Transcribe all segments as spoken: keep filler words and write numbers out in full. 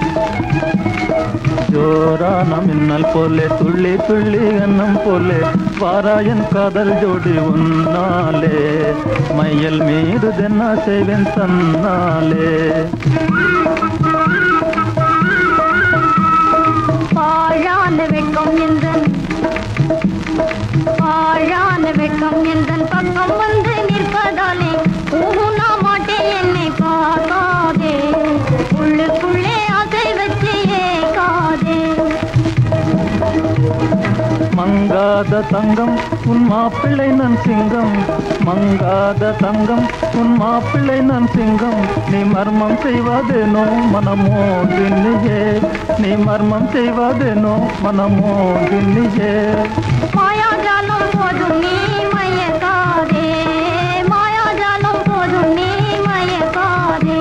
ஜோரான மின்னல் போலே துள்ளி துள்ளி எண்ணம் போலே வாராயன் காதல் ஜோடி உன்னாலே மையல் மீது தென்னா செய்வேன் தன்னாலே பாழான வெட்கம் எந்தன் பாழான வெட்கம் எந்தன் பக்கம் வந்து நிற்பதாலே ஊனா மாட்டே என்னை பார்க்காதே உள்ளுக்குள்ளே அசை வச்சு ஏகாதே மங்காத தங்கம் உன் மாப்பிள்ளை நன் சிங்கம் மங்காத தங்கம் உன் மாப்பிள்ளை நன் சிங்கம் நீ மர்மம் செய்வதேனோ மனமோ தின்னியே நீ மர்மம் செய்வதேனோ மனமோ தின்னியே மாயாஜாலம் போதும் நீ மயக்காதே மாயாஜாலம் போதும் நீ மயக்காதே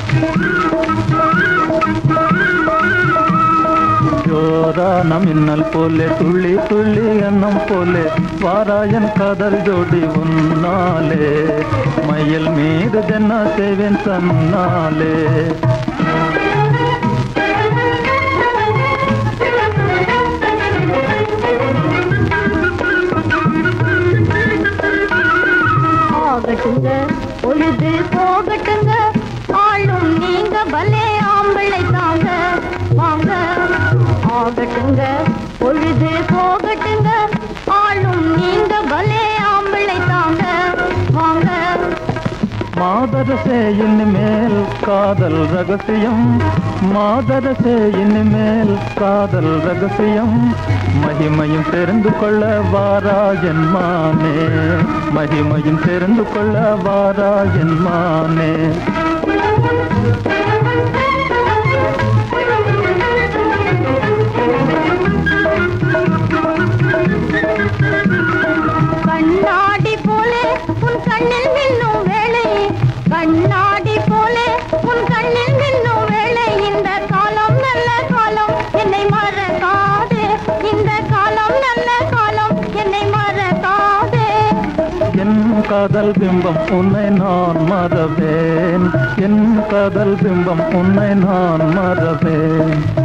ஜோரான மின்னல் போலே துள்ளி துள்ளி எண்ணம் போலே வாராயன் காதல் ஜோடி உன்னாலே மயில் மீது தென்னா செய்வேன் தன்னாலே ஆகட்டுங்க பொழுது போகட்டுங்க ஆளும் நீங்க பலே ஆம்பிள்ளை தாங்க வாங்க ஆகட்டுங்க பொழுது போகட்டுங்க ஆளும் நீங்க பலே ஆம்பிள்ளை தாங்க வாங்க மாதரசே இனிமேல் காதல் ரகசியம் மாதரசே இனிமேல் காதல் ரகசியம் மகிமையும் தெரிந்து கொள்ள வாராயன் மானே மகிமையும் தெரிந்து கொள்ள வாராயன் மானே கண்ணாடி போலே உன் கண்ணில் மின்னும் வேளை கண்ணாடி போலே உன் கண்ணில் மின்னும் வேளை இந்த காலம் நல்ல காலம் என்னை மறக்காதே இந்த காலம் நல்ல காலம் என்னை மறக்காதே என் காதல் பிம்பம் உன்னை நான் மறவேன் என் காதல் பிம்பம் உன்னை நான் மறவேன்